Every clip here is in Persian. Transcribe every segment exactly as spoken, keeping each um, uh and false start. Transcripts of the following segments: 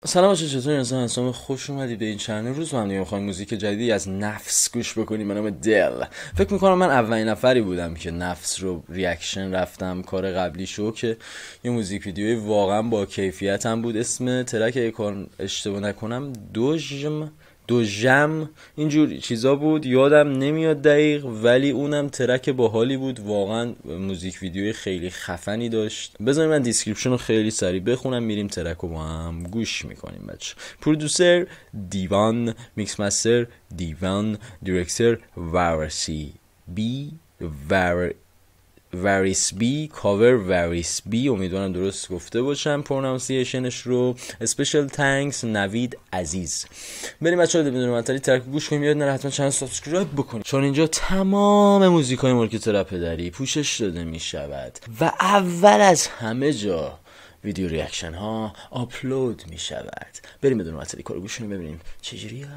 سلام بچه، چطوری هستن؟ حسام خوش اومدید به این چنل. روز من دیگه میخوایم موزیک جدیدی از نفس گوش بکنیم به نام دل. فکر میکنم من اولین نفری بودم که نفس رو ریاکشن رفتم. کار قبلی شو که یه موزیک ویدیوی واقعا با کیفیت هم بود. اسم ترک اگه اشتباه نکنم دوژم دوژم اینجور چیزا بود، یادم نمیاد دقیق، ولی اونم ترک باحالی بود. واقعا موزیک ویدیوی خیلی خفنی داشت. بذارید من دیسکریپشن رو خیلی سریع بخونم، میریم ترک رو با هم گوش میکنیم بچه. پرودوسر دیوان، میکس مستر دیوان، دیرکتر وارسی بی ور واریس بی، کاور واریس بی، امیدوارم درست گفته باشم پرونانسیشنش رو. اسپیشال تانکس نوید عزیز. بریم بچه‌ها بدون معطلی ترک گوش کنیم. یاد نره حتما چنل سابسکرایب بکنید، چون اینجا تمام موزیکای مارکت رپ دری پوشش داده می شود و اول از همه جا ویدیو ریاکشن ها آپلود می شود. بریم بدون معطلی کارو گوش کنیم ببینیم چجوریه.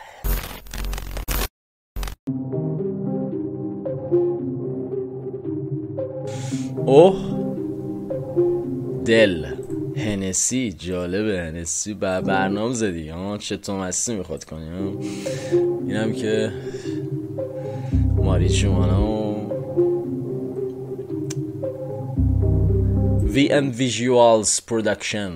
اوه دل هنسی، جالبه. هنسی بر برنامه زدی ها، چطور مستی میخواد کنی ها. اینم که ماریچوانا و وی ام ویژوالز پرودکشن.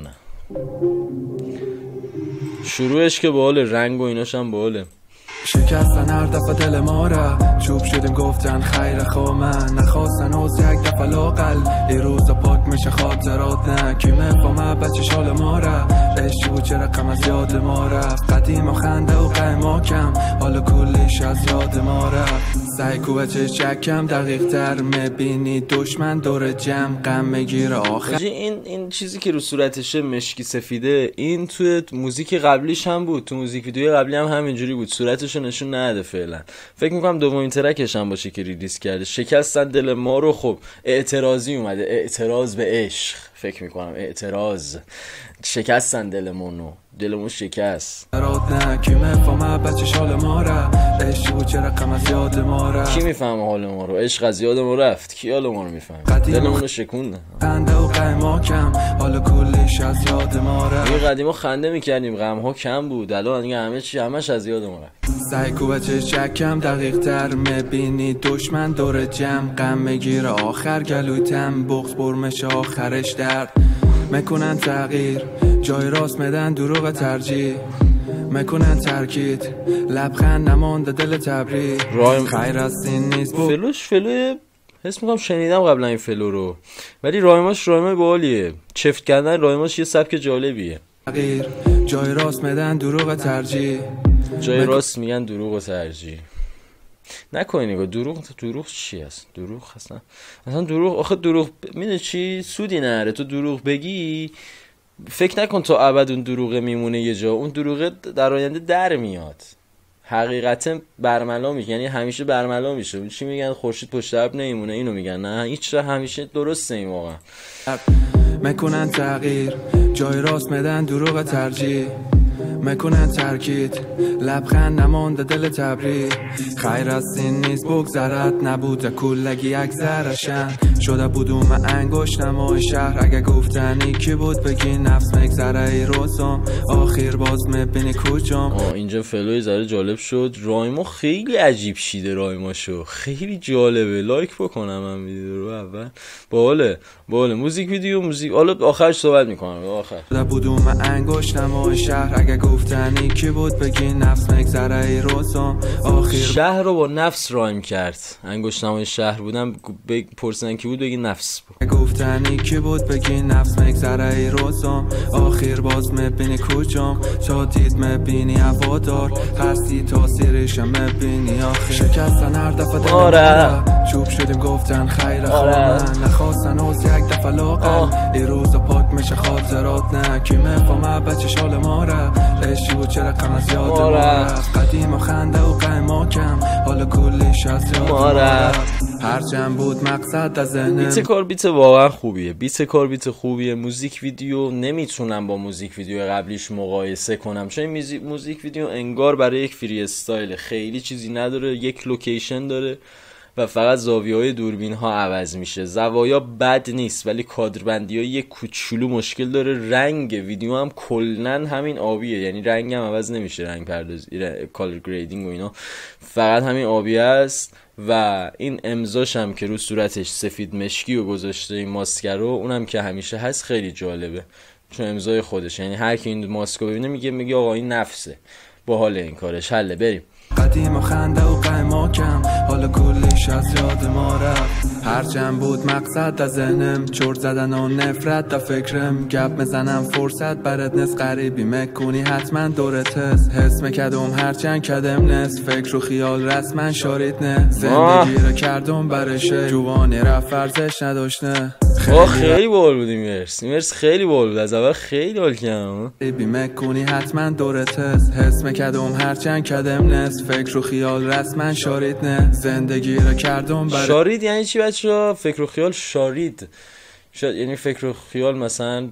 شروعش که باحاله، رنگ و ایناش هم باحاله. شکستن هر دفعه دل ما را، چوب شدیم گفتن خیر خو من نخواستن از یک دفعه لاقل ای روزا پاک میشه خاطرات. نه کی مفهمه بچه شال ما را، عشقی بود چه رقم از یاد ما رفت. قدیم و خنده و قیماکم حالا کلش از یاد ما رفت. سعی کو بچه چکم دقیق تر میبینی دشمن دور جمع غم میگیره آخر. این این چیزی که رو صورتشه مشکی سفیده، این توی موزیک قبلیش هم بود، تو موزیک ویدیوی قبلی هم همینجوری بود. صورتش نشون نده فعلا. فکر میکنم دومین ترکش هم باشه که ریلیز کرده. شکستن دل ما رو. خب اعتراضی اومده، اعتراض به عشق. فکر میکنم اعتراض. شکستن دلمونو، دلمون شکست. کی میفهمه بچه شال ما را، عشق بود چه رقم از یاد ما را. کی میفهمه حال ما رو؟ عشق از یاد ما رفت. کی حال ما رو میفهمه؟ دلمون رو شکونده. خنده و قیماکم حالا کلش از یاد ما را. یه قدیما خنده میکردیم، غم ها کم بود، الان دیگه همه چی همش از یاد ما رفت. سعی کو بچه چکم دقیق تر میبینی دشمن دور جمع غم میگیره آخر. گلویتم بغض برمش آخرش درد میکنن تغییر، جای راست میدن دروغ ترجیح میکنن ترکید، لبخند نمانده دل تبری خیر از این نیست. فلوش فلوه حس میکنم شنیدم قبلا این فلو رو، ولی رایماش رایمای باحالیه. چفت کردن رایماش یه سبک جالبیه. تغییر، جای راست میدن دروغ ترجیح، جای راست میگن دروغ و ترجیح. نکنی نگاه، دروغ دروغ چی هست؟ دروغ اصلا اصلا دروغ آخه دروغ میدونی چی سودی نره. تو دروغ بگی فکر نکن تا ابد اون دروغه میمونه یه جا، اون دروغه در آینده در میاد. حقیقتا برملا میشه، یعنی همیشه برملا میشه. چی میگن؟ خورشید پشت ابر نمیمونه، اینو میگن. نه هیچ همیشه درسته این واقعا. میکنن تغییر، جای راست میدن دروغ ترجیح میکنن ترکید، لبخند نمانده دل تبری خیر از این نیست بگذرد نبوده کلگی یک ذرشن شده بودوم انگشت نمای شهر. اگه گفتنی کی بود بگی نفس مگذره ای روزم آخر باز میبینی کجام. آه اینجا فلوی زره جالب شد. رایما خیلی عجیب شیده، رایماشو خیلی جالبه. لایک بکنم من ویدیو رو اول. باحاله باحاله. موزیک ویدیو موزیک حالا آخرش صحبت میکنم. آخر شده بودوم انگشت نمای شهر. اگه گفتنی کی بود بگی نفس مگذره ای روزم آخر. شهر رو با نفس رایم کرد. انگشت نمای شهر بودم پرسیدن کی بود بگی نفس بود. گفتنی کی بود بگی نفس مگذره ای روزم آخر باز میبینی کجام. شادید میبینی هوادار هستی تاثیرش میبینی آخر. شکستن هر دفعه دل ما را، چوب شدیم گفتن خیر خو من نخواستن از یک دفعه لاقل ای روزا پاک میشه خاطرات. نه کی میفهمه بچه شال ما را، عشقی بود چه رقم از یاد ما رفت. قدیم و خنده و قیماکم حالا کلش از یاد ما رفت. هرچند بود مقصد از ذهنم. بیت کار بیت واقعا خوبیه. بیت کار بیت خوبیه. موزیک ویدیو نمیتونم با موزیک ویدیو قبلیش مقایسه کنم، چون موزیک موزیک ویدیو انگار برای یک فری استایل، خیلی چیزی نداره. یک لوکیشن داره و فقط زاویه های دوربین ها عوض میشه. زوایا بد نیست ولی کادربندی ها یه کوچولو مشکل داره. رنگ ویدیو هم کلن همین آبیه، یعنی رنگ هم عوض نمیشه، رنگ پردازی کالر گریدینگ و اینا فقط همین آبی است. و این امضاش هم که رو صورتش سفید مشکی و گذاشته این ماسکرو، اونم که همیشه هست، خیلی جالبه چون امضای خودش، یعنی هر کی این ماسکو ببینه میگه میگه آقا این نفسه، باحال این کارش. حله بریم. قدیم و خنده و قیماکم، حالا کلیش از یاد ما رفت. هرچند بود مقصد از ذهنم، چرت زدن و نفرت تا فکرم. گپ میزنم فرصت برات نس، غریبی مکنی حتما دورت هست. حس میکردم هرچند کدم نس، فکر و خیال رسما شارید نه. زندگی رو کردم برشه، جوانی رفت فرزش نداشت نه. خیلی خیلی باحال بود این ورس، این ورس خیلی باحال بود، از اول خیلی حال کردم. غریبی مکنی حتما دورت هست. حس میکردم هرچند کدم نس، فکر و خیال رسما شارید نه. زندگی رو کردم برشه. شارید یعنی چی بچه‌ها؟ فکر و خیال شارید شاید یعنی فکر و خیال مثلا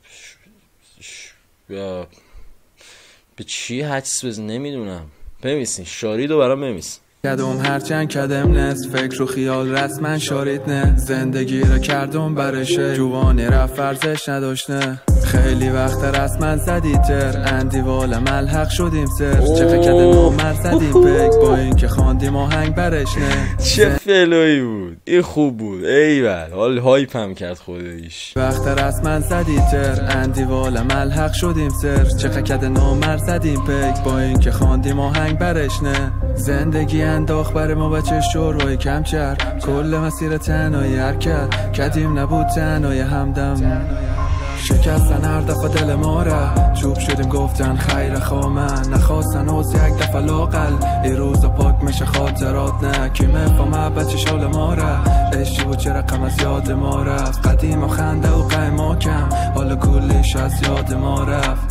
یا به چی حدس بزن نمیدونم، بمیسین شارید رو برام بمیسین. کدوم هرچند کدم نست، فکر و خیال رسما شارید نه. زندگی رو کردم برشه، جوانی رفت فرزش نداشت نه. خیلی وقت رسما زدی تر، اندیوال ملحق شدیم سر. چه کده نامر زدیم پک، با این که خواندیم آهنگ برش نه. چه فلوی بود این، خوب بود ایول، حال هایپ هم کرد خودش. وقت رسما زدی تر، اندیوال ملحق شدیم سر. چه کده نامر زدیم پک، با این که خواندیم آهنگ برش نه. زندگی انداخت بر ما بچه شورای کمچر، کل مسیر تنهایی حرکت کدیم نبود تنهایی همدم. شکستن هر دفعه دل ما را، چوب شدیم گفتن خیر خامن. نخواستن اوز یک دفعه لاقل، ای روزا پاک میشه خاطرات نه. کی مفهمه بچه شال ما را، عشقی بود چه رقم از یاد ما رفت. قدیم و خنده و قیماکم، حالا کلیش از یاد ما رفت.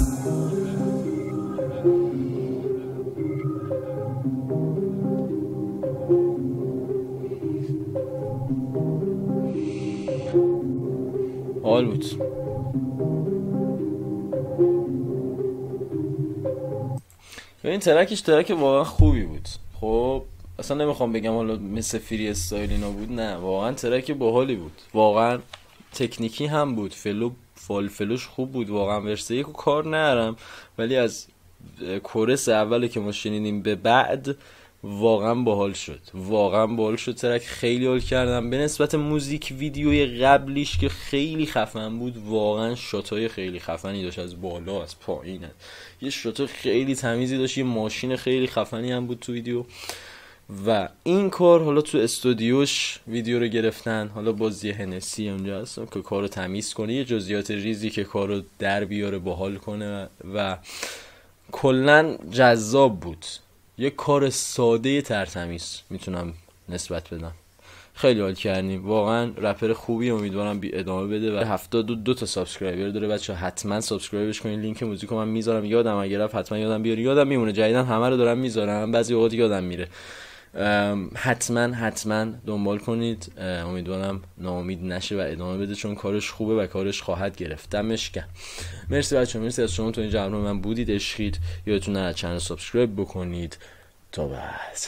حال بود. این ترکش ترک واقعا خوبی بود. خب اصلا نمیخوام بگم حالا مثل فری استایل اینا بود، نه واقعا ترک باحالی بود، واقعا تکنیکی هم بود، فلو فال فلوش خوب بود واقعا. ورسه یکو کار نرم ولی از کورس اولی که ما شنیدیم به بعد واقعا باحال شد، واقعا باحال شد ترک، خیلی حال کردم. به نسبت موزیک ویدیوی قبلیش که خیلی خفن بود، واقعا شاتای خیلی خفنی داشت، از بالا از پایین یه شات خیلی تمیزی داشت، یه ماشین خیلی خفنی هم بود تو ویدیو. و این کار حالا تو استودیوش ویدیو رو گرفتن، حالا بازی هنسی اونجا هست که کارو تمیز کنه، یه جزئیات ریزی که کارو در بیاره باحال کنه و کلا جذاب بود. یه کار ساده ترتمیز میتونم نسبت بدم. خیلی حال کردیم واقعا، رپر خوبی، امیدوارم بی ادامه بده و هفتاد و دو تا سابسکرایبر داره بچه، حتما سابسکرایبش کنین. لینک موزیکو من میذارم، یادم اگه رفت حتما یادم بیاری، یادم میمونه، جدیدن همه رو دارم میذارم، بعضی اوقات یادم میره. حتما حتما دنبال کنید، امیدوارم ناامید نشه و ادامه بده چون کارش خوبه و کارش خواهد گرفت. دمش گرم. مرسی بچه‌ها، مرسی از شما تو این جمع من بودید، عشقید. یادتون نره چنل سابسکرایب بکنید. تا بعد.